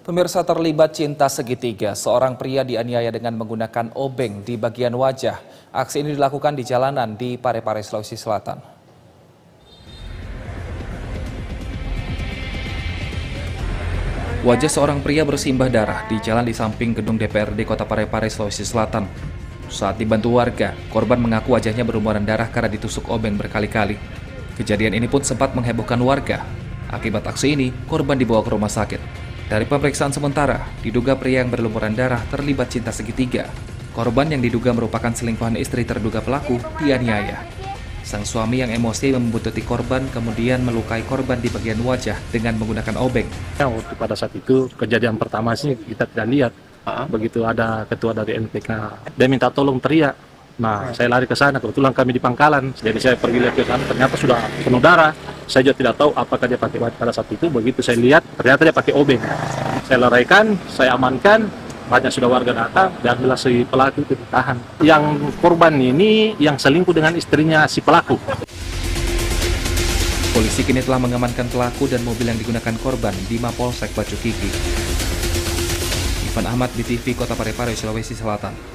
Pemirsa, terlibat cinta segitiga, seorang pria dianiaya dengan menggunakan obeng di bagian wajah. Aksi ini dilakukan di jalanan di Parepare, Sulawesi Selatan. Wajah seorang pria bersimbah darah di jalan di samping gedung DPRD Kota Parepare, Sulawesi Selatan. Saat dibantu warga, korban mengaku wajahnya berlumuran darah karena ditusuk obeng berkali-kali. Kejadian ini pun sempat menghebohkan warga. Akibat aksi ini, korban dibawa ke rumah sakit. Dari pemeriksaan sementara, diduga pria yang berlumuran darah terlibat cinta segitiga. Korban yang diduga merupakan selingkuhan istri terduga pelaku dianiaya. Sang suami yang emosi membuntuti korban kemudian melukai korban di bagian wajah dengan menggunakan obeng. Waktu pada saat itu kejadian pertama sih kita tidak lihat. Begitu ada ketua dari NPK, dia minta tolong teriak. Nah, saya lari ke sana, kebetulan kami di Pangkalan. Jadi saya pergi lihat ke sana, ternyata sudah penuh darah. Saya juga tidak tahu apakah dia pakai pada saat itu. Begitu saya lihat, ternyata dia pakai obeng. Saya leraikan, saya amankan, banyak sudah warga datang, dan bila si pelaku itu ditahan. Yang korban ini yang selingkuh dengan istrinya si pelaku. Polisi kini telah mengamankan pelaku dan mobil yang digunakan korban di Mapolsek Bacukiki. Ivan Ahmad, BTV Kota Parepare, Sulawesi Selatan.